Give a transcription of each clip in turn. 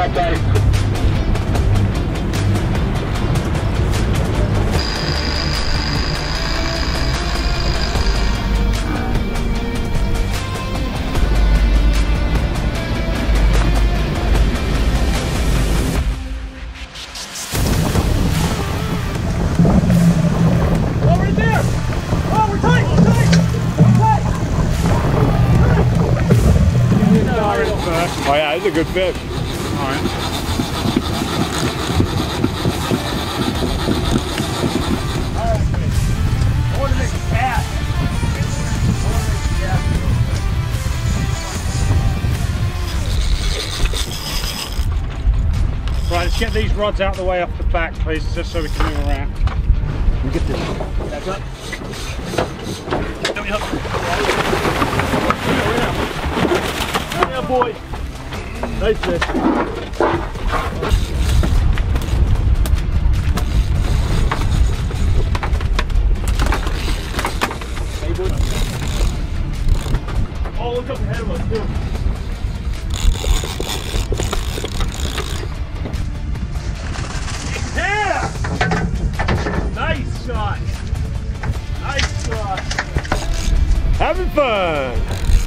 right, buddy. Oh yeah, it's a good fish. Alright. I want to make a cast. Right, let's get these rods out of the way off the back, please, just so we can move around. You get this. Back up. Come here. Come here, boy. Nice fish. Hey, boy. Oh, look up ahead of us, too. Yeah! Nice shot. Nice shot. Having fun.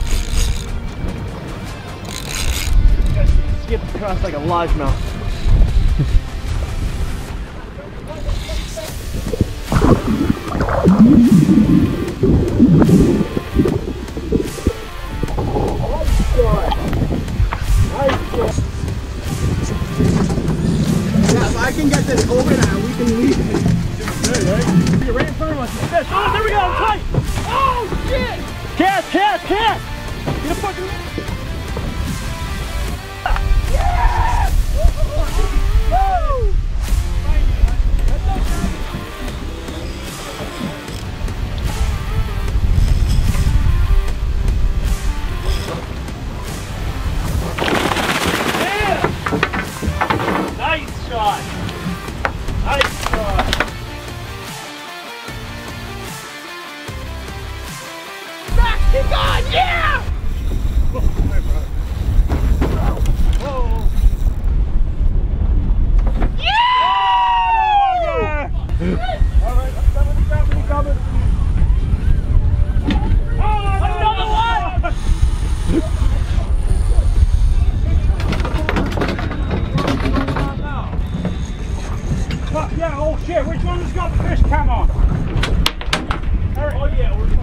Skip across like a largemouth. Yeah, if I can get this over now, we can leave it. Good, right? You're right in front of us. Fish. Oh, there we go. I'm tight. Oh, shit. Cast. Get a fucking... Yes! Woo! Yeah! Nice shot. Nice shot. Back, keep on, yeah! Whoa. Yeah! All right, coming. Oh, another one! Fuck yeah, oh shit, which one has got the fish cam on? Oh yeah, we're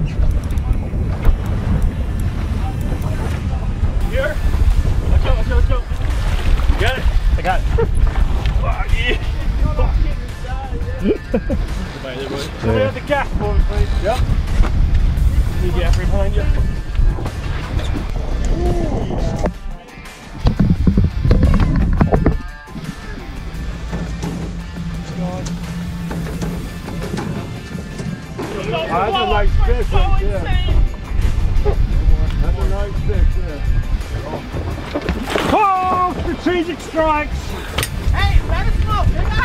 here. Let's go. You got it? I got it. Fuck yeah. Somebody have the gas for me, please. Yep. You get every behind you. That's a nice fish right there. That's a nice fish, yeah. Oh, strategic strikes. Hey, let us know.